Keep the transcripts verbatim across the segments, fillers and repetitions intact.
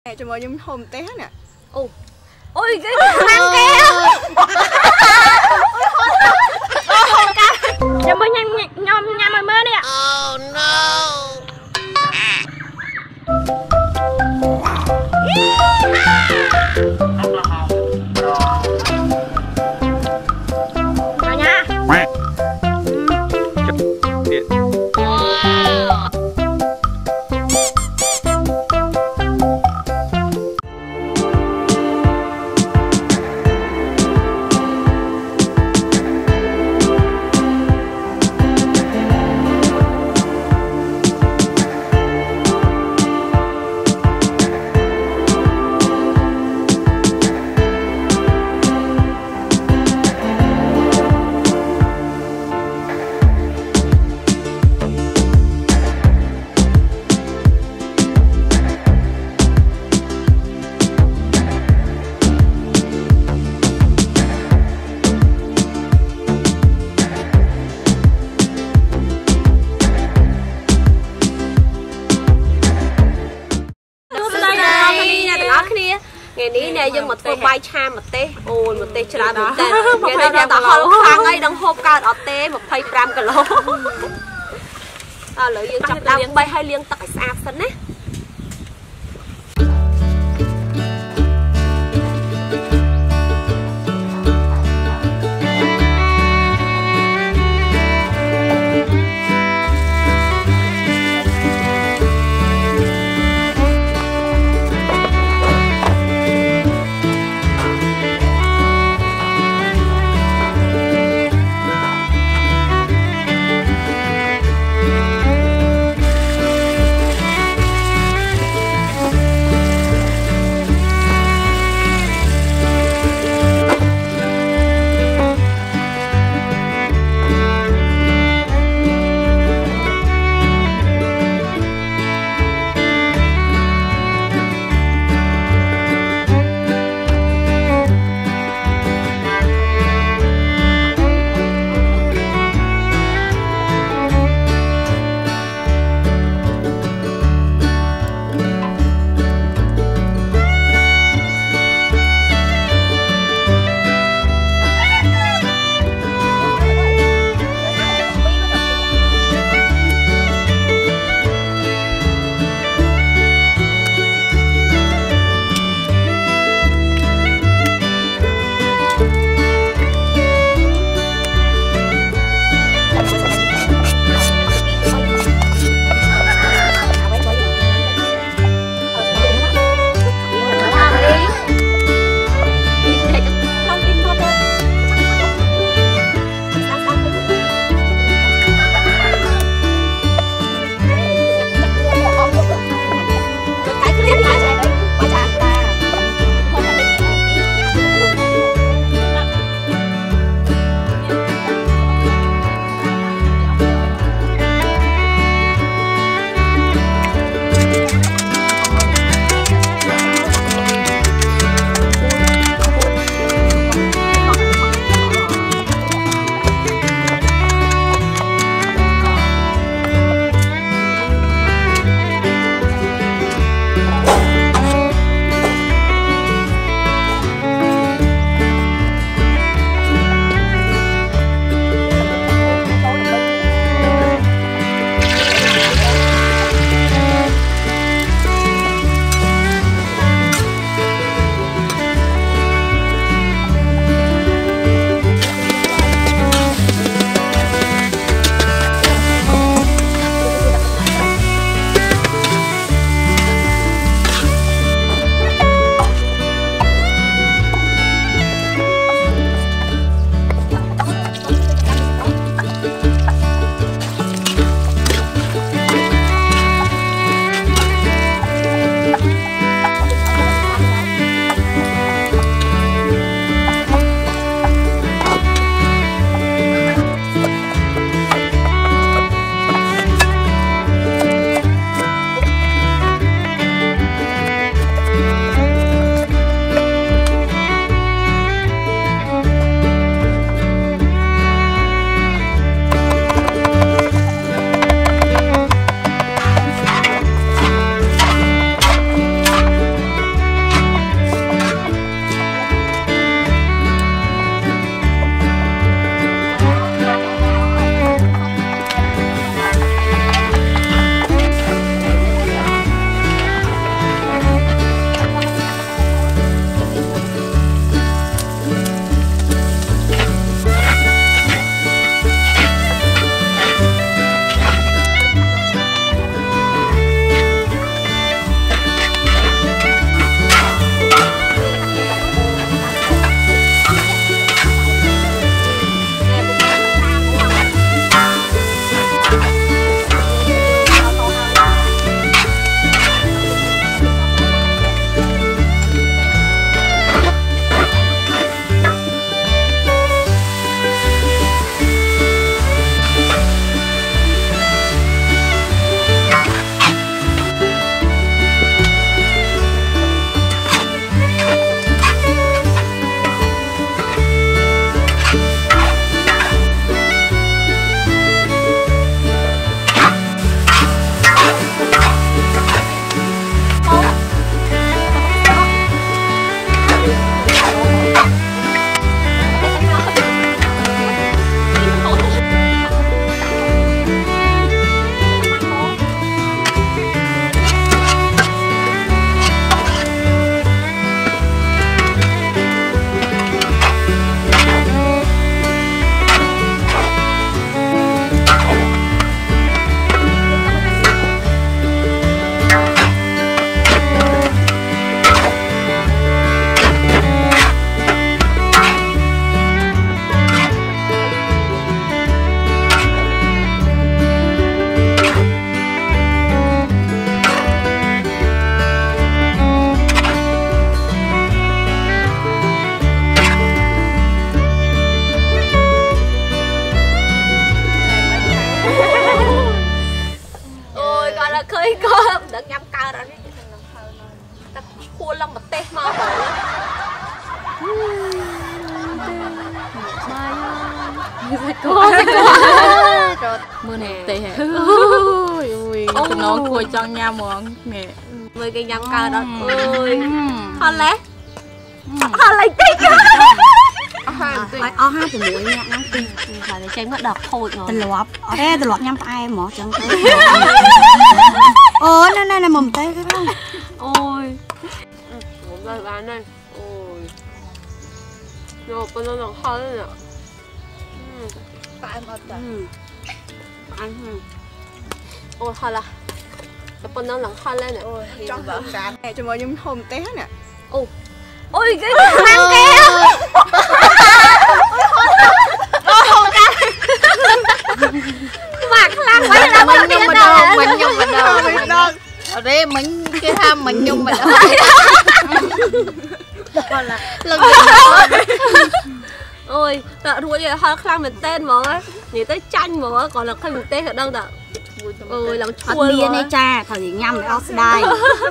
Nè cho mời nhung hôm té nè. Ồ. Ôi cái thằng kia. Cho mời nhanh nhom nhom mời mơ đi ạ. Oh no. Vào nha. Ngày ní nè dân một tô bay cha một tê ôi một tê chả một tê ngày nay nhà ta họ khang ấy đang hộp cao ở tê một phay gram cả lô à lợi dân chặt đau bay hai liên tắc xa sân ấy. khua lông bật tê mò mưa này tê hả ôi ôi nó cùi cho nhau món nè mười cái nhắm cao đó ôi hòn lé hòn lấy tích ở hai từ mũi nha nó tin phải để tránh mất độc thôi từ lọp ê từ lọp nhắm tay mỏ chân ôi nè nè nè mồm tê cái đó ôi một lời bán này ôi rồi con nó lòng khó đấy nhở tại một ăn ôi thôi là con nó lòng khó lên này ôi trong vợ sạn nè cho mọi nhung hồn té nè ôi ôi cái khăn kia mà khăn quá là mình nhung vào đâu mình nhung vào đâu mình đâu ở đây mình cái ham mình nhung vào đâu còn là ôi đợi ruồi vậy hơi khăn mình tên mà á nhìn tới chanh mà á còn là khăn mình tên ở đâu đợi ôi lòng chua bia này cha thời điểm nhâm để oxide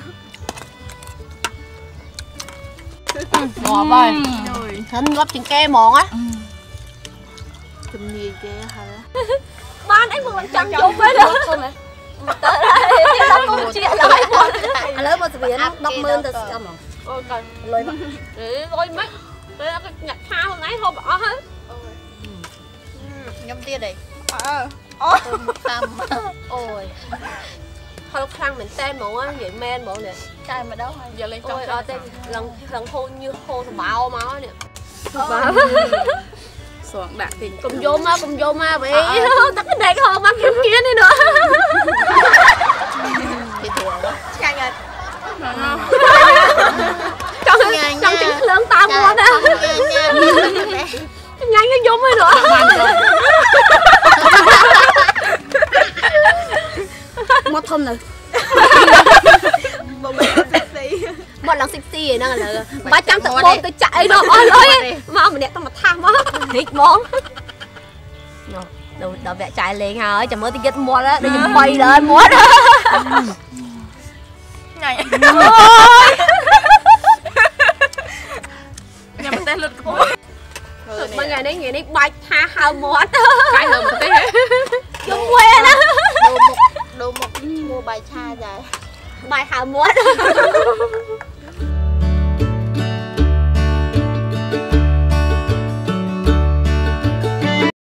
ngọt vậy thịnh góp chuyện ke mòn á chùm gì kia hả ban anh còn chẳng dùng với được tới đây nó cũng chuyện lại à lớn mà biển đọc mơn từ xong rồi ôi cần lôi mà để lôi mấy đây là cái nhặt thao hôm nay thôi bỏ hết nhâm tia đây ôi ôi thôi khăn mình tên bộ á vậy men bộ nè trai mà đâu giờ lên trong ôi ở đây lần lần khô như khô thằng bào máu nè xoảng đạn thì cùng vô ma cùng vô ma vậy tắt cái đèn hơn má kiếm kia đi nữa thì thừa quá nhanh rồi trong trong trứng lớn ta mua đó nhanh cái vô mới nữa một thơm rồi một lần sexy vậy nè là ba trăm tập môn tôi chạy đâu ôi ơi mà mình đẹp tao mà tham quá thịt món đâu đâu vẽ chạy liền hả chẳng mới tôi get mua đó để dùng bay lên mua đó này